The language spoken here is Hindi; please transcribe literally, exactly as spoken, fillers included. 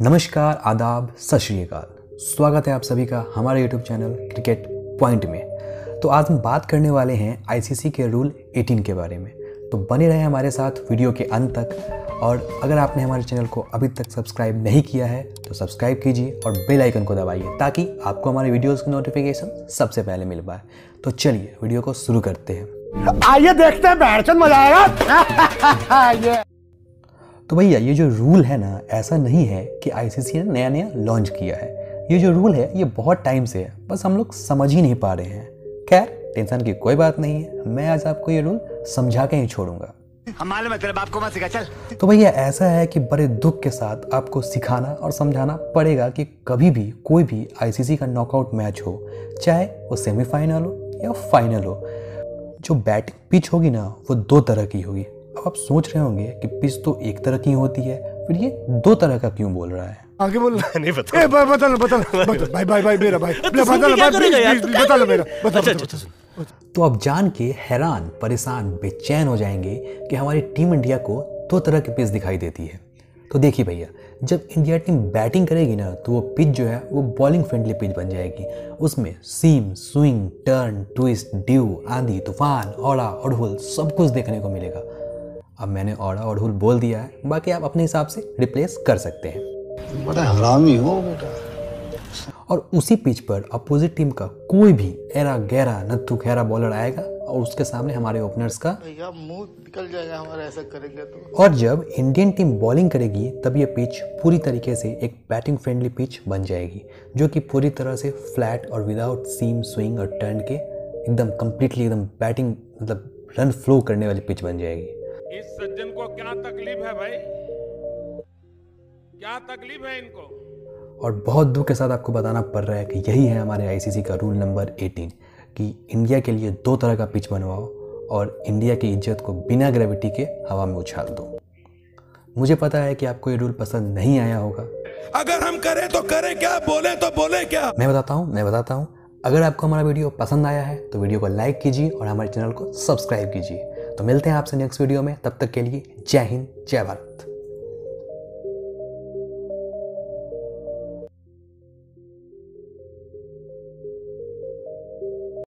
नमस्कार, आदाब, सत श्री अकाल। स्वागत है आप सभी का हमारे यूट्यूब चैनल क्रिकेट पॉइंट में। तो आज हम बात करने वाले हैं आईसीसी के रूल अठारह के बारे में। तो बने रहे हमारे साथ वीडियो के अंत तक। और अगर आपने हमारे चैनल को अभी तक सब्सक्राइब नहीं किया है तो सब्सक्राइब कीजिए और बेल आइकन को दबाइए ताकि आपको हमारे वीडियोज़ की नोटिफिकेशन सबसे पहले मिल पाए। तो चलिए वीडियो को शुरू करते हैं। आइए देखते हैं, बैठचंद मजा आएगा। तो भैया ये जो रूल है ना, ऐसा नहीं है कि आईसीसी ने नया नया लॉन्च किया है। ये जो रूल है ये बहुत टाइम से है, बस हम लोग समझ ही नहीं पा रहे हैं। खैर, टेंशन की कोई बात नहीं है, मैं आज आपको ये रूल समझा के ही छोड़ूंगा। हमारे मतलब आपको मत सिखा चल। तो भैया ऐसा है कि बड़े दुख के साथ आपको सिखाना और समझाना पड़ेगा कि कभी भी कोई भी आईसीसी का नॉकआउट मैच हो, चाहे वो सेमीफाइनल हो या फाइनल हो, जो बैटिंग पिच होगी ना वो दो तरह की होगी। अब आप सोच रहे होंगे कि पिच तो एक तरह की होती है, फिर ये दो तरह का क्यों बोल रहा है? आगे बोल। नहीं पता। ए बता लो बता लो भाई भाई भाई मेरा भाई बता लो भाई बता लो मेरा बता। तो आप जान के हैरान, परेशान, बेचैन हो जाएंगे कि हमारी टीम इंडिया को दो तरह की पिच दिखाई देती है। तो देखिए भैया, जब इंडिया टीम बैटिंग करेगी ना तो वो पिच जो है वो बॉलिंग फ्रेंडली पिच बन जाएगी। उसमें seam, swing, turn, twist, dew, आंधी, तूफान, औड़ा, अड़हुल सब कुछ देखने को मिलेगा। अब मैंने औड़ा अड़हुल बोल दिया है, बाकी आप अपने हिसाब से रिप्लेस कर सकते हैं। बड़ा हरामी हो बेटा। और उसी पिच पर अपोजिट टीम का कोई भी एरा गहरा नत्थु खैरा बॉलर आएगा और उसके सामने हमारे ओपनर्स का भैया मुंह निकल जाएगा हमारा, ऐसा करेंगे तो। और जब इंडियन टीम बॉलिंग करेगी तब ये पिच पूरी तरीके से एक बैटिंग फ्रेंडली पिच बन जाएगी, जो कि पूरी तरह से फ्लैट और विदाउट सीम, स्विंग और टर्न के एकदम कंप्लीटली एकदम बैटिंग मतलब रन फ्लो करने वाली पिच बन जाएगी। इस सज्जन को क्या तकलीफ है भाई, क्या तकलीफ है इनको? और बहुत दुख के साथ आपको बताना पड़ रहा है कि यही है हमारे आईसीसी का रूल नंबर अठारह कि इंडिया के लिए दो तरह का पिच बनवाओ और इंडिया की इज्जत को बिना ग्रेविटी के हवा में उछाल दो। मुझे पता है कि आपको ये रूल पसंद नहीं आया होगा। अगर हम करें तो करें क्या, बोले तो बोले क्या? मैं बताता हूँ मैं बताता हूँ अगर आपको हमारा वीडियो पसंद आया है तो वीडियो को लाइक कीजिए और हमारे चैनल को सब्सक्राइब कीजिए। तो मिलते हैं आपसे नेक्स्ट वीडियो में, तब तक के लिए जय हिंद, जय भारत।